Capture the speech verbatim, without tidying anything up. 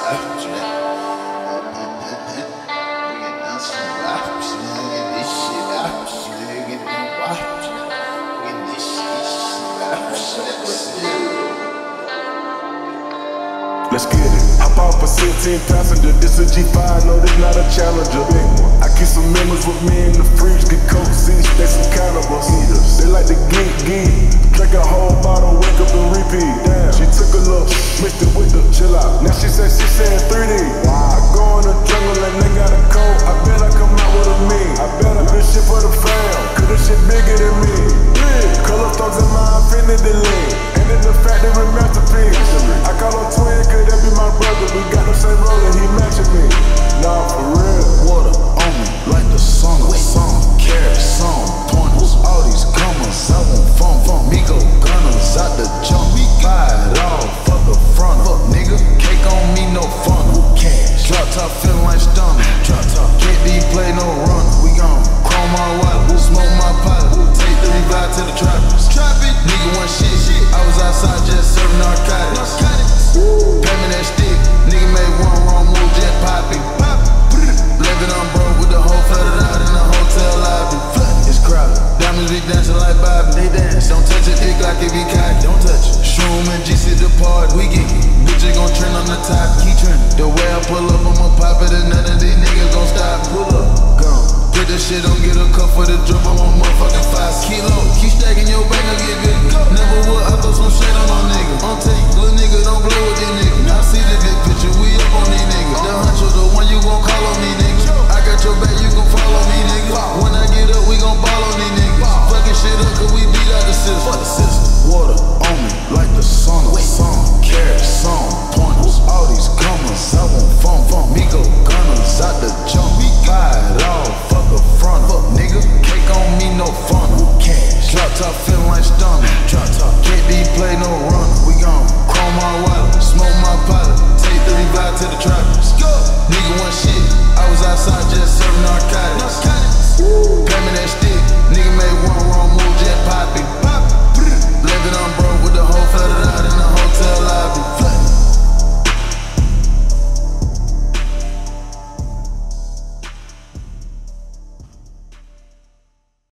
Let's get it. Hop off a sixteen passenger. This a G five, no, this not a Challenger. Big one. I keep some members with me in the fridge. Get coke seats, they some cannibals. Eaters. They like to geek, geek. Drink a whole bottle, wake up and repeat. Damn. She took a look, mixed it with the chill out. Now she said she said three D. Wow. I go in the jungle and they got a coat. I bet I come out with a me. I bet I do shit for the fam. Cause this shit bigger than me. Big. Color thugs in my infinity lane. And then the factory masterpiece. I call him twin, cause that be my brother. We got the same roller, he matching me. Nah, for real. Water on me like the sun of sun. Carry some pointers. All these comers, I want fun, fun. Me go gunners out the jump. Me buy it all, fuck the front. Fuck nigga, cake on me, no fun. Cash. Drop top feeling like stunner. Drop top, can't be play no runner. We gon' chrome my wallet, smoke my pilot. Take the revive to the trappers. Trap it, nigga one shit. I was outside just serving narcotics. Pay me that stick, nigga made one wrong move, jet popping. Living on broke with the whole flooded out in the hotel lobby. It's crowded, diamonds be dancing like Bobby. They dance, don't touch it, dick like it be cocky. Don't touch it. Shroom and G C depart, we get it. Bitches gon' trend on the top, keep trending. The way I pull up, I'ma pop it, and none of these niggas gon' stop. Pull up, gone. Put this shit on, get a cup for the drip, I'm a motherfucking five kilo. Keep stacking your bank, I'll get big. Never would, I throw some shit on my nigga. On tape, little nigga, don't play with these niggas. I see the big picture, we up on these niggas. The huncho, the one you gon' call on these niggas. I got your back, you gon' follow me, nigga. When I get up, we gon' ball on these niggas. Fucking shit up, cause we beat out the system. Water on me like the sun of sun. Carry some pointers. All these comers, I want fun, fun. Me go gunners out the jump. We buy it all, fuck the front. Fuck nigga, cake on me, no fun. Cash. Drop top feeling like stunner. Drop top, can't be play no runner. We gon' chrome my wallet, smoke my pilot. Take the revive to the trappers. Go. Nigga one shit, I was outside just serving narcotics.